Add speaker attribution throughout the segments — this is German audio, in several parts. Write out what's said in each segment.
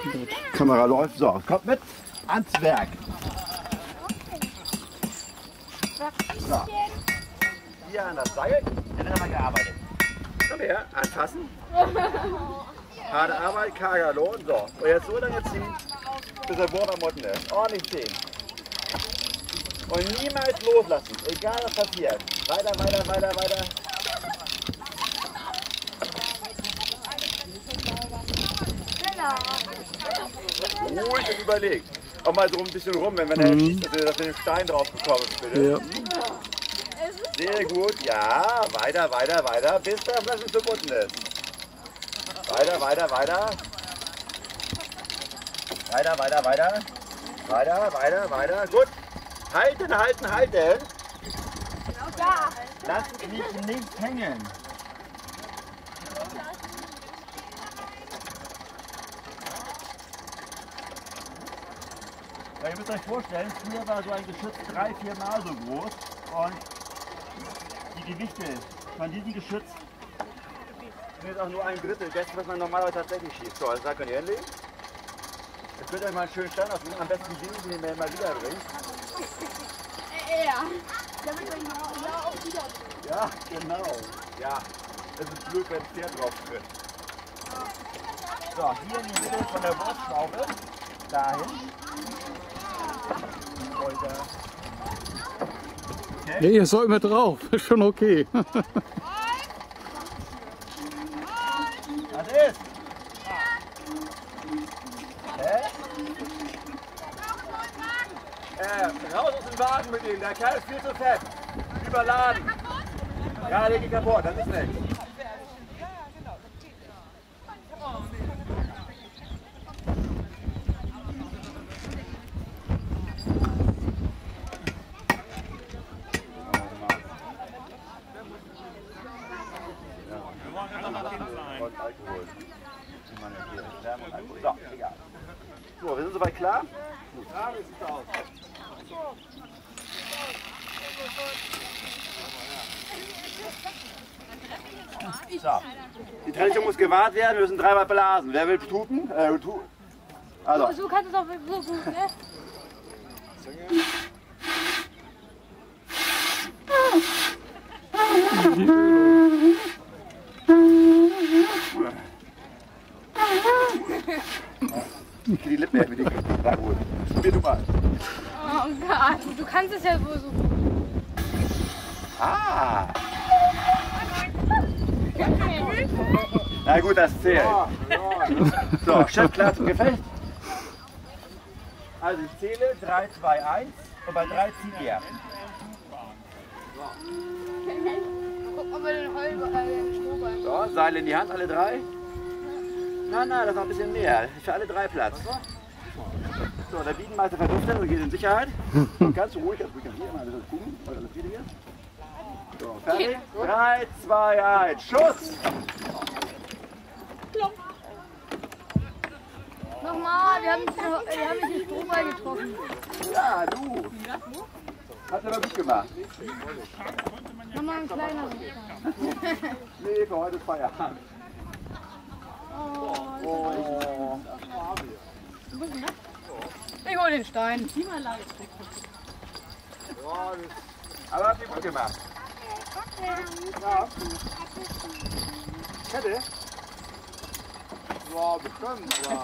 Speaker 1: Die Kamera läuft. So, kommt mit ans Werk. So. Hier an das Seil. Dann haben wir gearbeitet. Komm her, anfassen. Harte Arbeit, karger Lohn. So. Und jetzt so lange ziehen, bis der Wurm am Motten ist. Ordentlich ziehen. Und niemals loslassen, egal was passiert. Weiter, weiter, weiter, weiter. Ruhig und überlegt. Auch mal so ein bisschen rum, wenn man schießt, dass wir den Stein drauf bekommen. Bitte. Ja. Sehr gut, ja. Weiter, weiter, weiter, bis das Flaschen verbunden ist. Weiter, weiter, weiter. Weiter, weiter, weiter. Weiter, weiter, weiter. Gut. Halten, halten, halten.
Speaker 2: Ja.
Speaker 1: Lasst mich nicht hängen. Ja, ihr müsst euch vorstellen, früher war so ein Geschütz 3-4 Mal so groß und die Gewichte von diesem Geschütz sind jetzt auch nur ein Drittel dessen, was man normalerweise tatsächlich schießt. So, also da könnt ihr hinlegen. Jetzt könnt ihr euch mal einen schönen Stein aussuchen, am besten den, den ihr mal wiederbringt.
Speaker 2: Ja. Damit man ja auch wieder.
Speaker 1: Ja, genau. Ja, das ist blöd, wenn ein Pferd drauf tritt. So, hier in die Mitte von der Wurfschraube. Dahin. Okay.
Speaker 3: Ja, ihr sollt mit drauf, ist schon okay.
Speaker 1: Was ist? Hä? Raus aus dem Wagen mit ihm, der Kerl ist viel zu fett. Überladen. Ja, der geht kaputt, das ist nichts. Und Alkohol. So, egal. So, wir sind soweit klar? Gut. Ja, wie sieht's aus? So. Die Tradition muss gewahrt werden, wir müssen dreimal blasen. Wer will tupen? Also.
Speaker 2: So kannst du es auch so gut, ne?
Speaker 1: Die Lippen mit den da gut. Probier du mal.
Speaker 2: Oh Gott, du kannst es ja wohl so gut.
Speaker 1: Ah! Na gut, das zählt. So, Chef klar zum Gefecht. Also ich zähle 3, 2, 1 und bei 3 zieht ihr.
Speaker 2: Guck mal bei den Strohballen.
Speaker 1: So, Seil in die Hand, alle drei. Nein, nein, das ist noch ein bisschen mehr. Für alle drei Platz. So, der Biegenmeister verduftet und geht in Sicherheit. Und ganz ruhig, hier immer ein bisschen gucken. Alles wieder hier. So, fertig. 3, 2, 1, Schuss!
Speaker 2: Nochmal, wir haben nicht den Strohball getroffen.
Speaker 1: Ja, du. Hast du aber gut gemacht.
Speaker 2: Nochmal ein kleiner.
Speaker 1: Nee, für heute ist Feierabend. Oh.
Speaker 2: Ich hol den Stein.
Speaker 1: Aber habt ihr gut gemacht. Ja. Kette? Ja, bestimmt. Ja.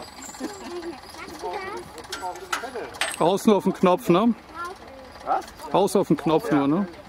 Speaker 3: Außen auf den Knopf, ne?
Speaker 1: Was?
Speaker 3: Außen auf den Knopf nur, ne?